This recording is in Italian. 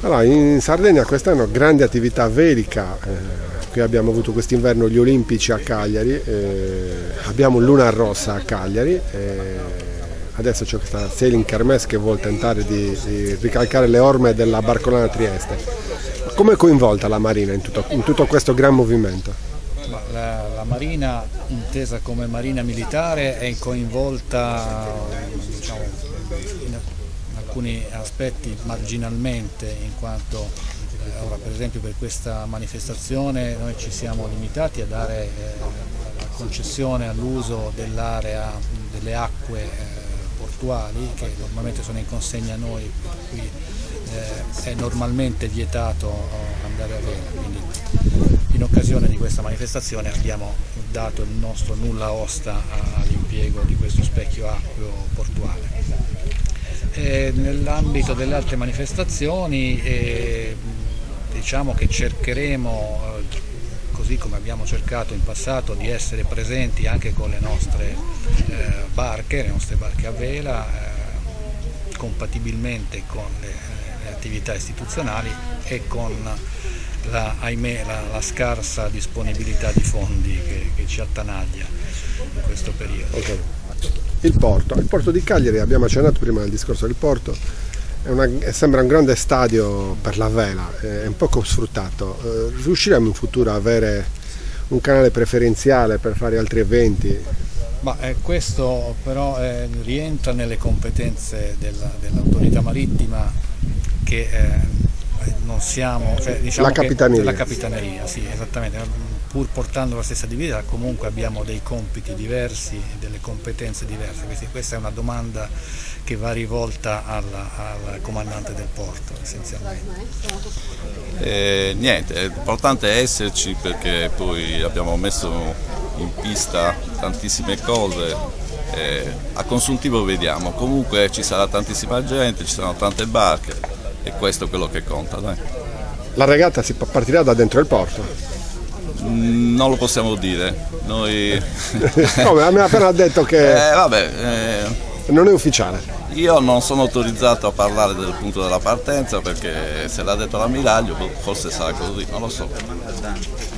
Allora, in Sardegna quest'anno grande attività velica, qui abbiamo avuto quest'inverno gli Olimpici a Cagliari, abbiamo Luna Rossa a Cagliari, adesso c'è questa Sailing Kermesse che vuole tentare di ricalcare le orme della Barcolana Trieste. Come è coinvolta la Marina in tutto questo gran movimento? La Marina, intesa come Marina militare, è coinvolta, diciamo, in alcuni aspetti marginalmente, in quanto ora per esempio per questa manifestazione noi ci siamo limitati a dare la concessione all'uso dell'area delle acque portuali che normalmente sono in consegna a noi, per cui è normalmente vietato andare a vela, quindi in occasione di questa manifestazione abbiamo dato il nostro nulla osta all'impiego di questo specchio acqueo portuale. Nell'ambito delle altre manifestazioni diciamo che cercheremo, così come abbiamo cercato in passato, di essere presenti anche con le nostre barche a vela, compatibilmente con le attività istituzionali e con ahimè, la scarsa disponibilità di fondi che ci attanaglia in questo periodo. Okay. Il porto di Cagliari, abbiamo accennato prima nel discorso del porto, sembra un grande stadio per la vela, è un poco sfruttato. Riusciremo in futuro a avere un canale preferenziale per fare altri eventi? Ma questo però rientra nelle competenze dell'autorità marittima, che non siamo, cioè, diciamo, la capitaneria, sì, esattamente. Pur portando la stessa divisa comunque abbiamo dei compiti diversi, delle competenze diverse, questa è una domanda che va rivolta al comandante del porto essenzialmente. Niente, l'importante è esserci, perché poi abbiamo messo in pista tantissime cose, a consuntivo vediamo, comunque ci sarà tantissima gente, ci saranno tante barche e questo è quello che conta, dai. La regata si partirà da dentro il porto? Non lo possiamo dire, noi... Come? Mi ha appena detto che non è ufficiale. Io non sono autorizzato a parlare del punto della partenza, perché se l'ha detto l'ammiraglio forse sarà così, non lo so.